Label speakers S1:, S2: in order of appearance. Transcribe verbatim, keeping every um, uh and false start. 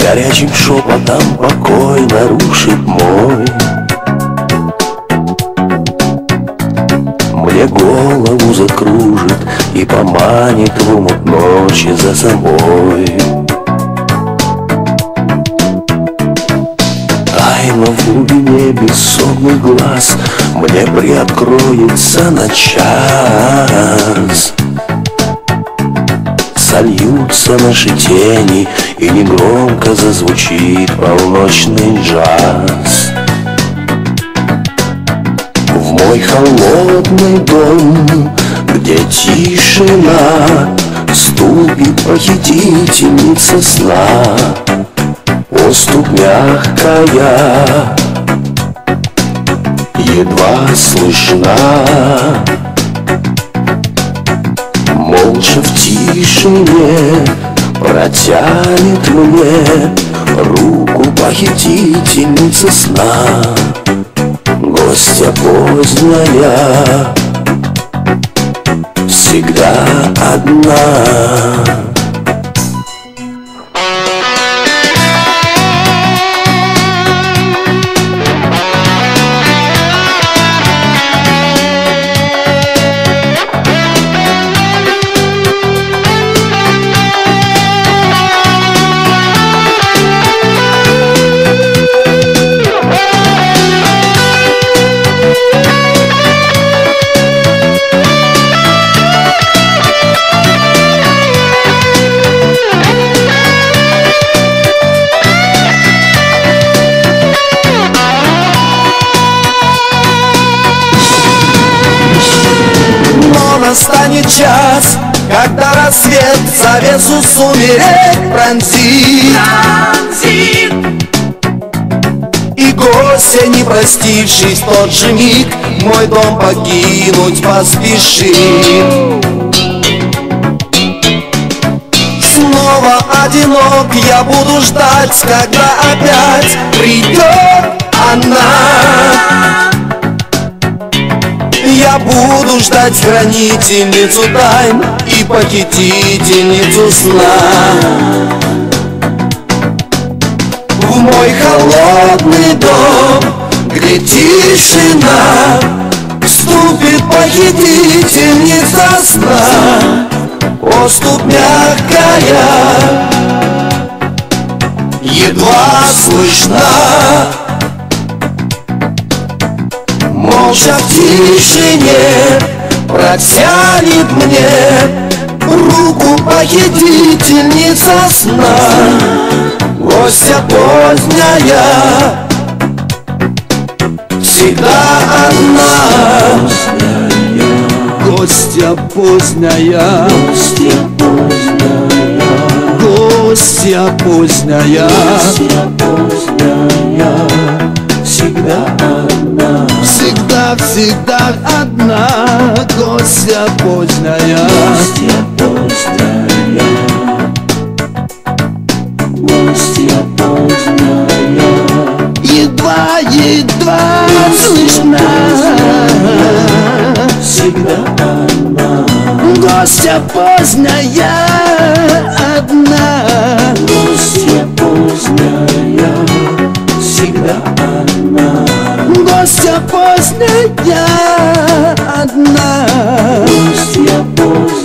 S1: горячим шепотом покой нарушит мой. Мне голову закружит и поманит в омут ночи за собой. Тайна в глубине бессонных глаз мне приоткроется на час. Сольются наши тени, и негромко зазвучит полночный джаз. В мой холодный дом, где тишина, ступит похитительница сна. Поступь мягкая, едва слышна, молча в тишине протянет мне руку похитительница сна. Гостья поздняя, всегда одна.
S2: Настанет час, когда рассвет завесу сумерек пронзит, пронзит. И гостья, не простившись, в тот же миг мой дом покинуть поспешит. Снова одинок я буду ждать, когда опять придет она. Я буду ждать хранительницу тайн и похитительницу сна. В мой холодный дом, где тишина, вступит похитительница сна. Поступь мягкая, едва слышна, молча в тишине протянет мне руку похитительница сна. Гостья поздняя, всегда одна. Гостья поздняя, гостья поздняя, всегда одна. Всегда, всегда одна. Гостья поздняя, гостья поздняя, гостья поздняя, едва, едва слышна, всегда одна. Гостья поздняя, одна. Гостья поздняя, всегда одна. Гостья поздняя, одна. Гостья поздняя.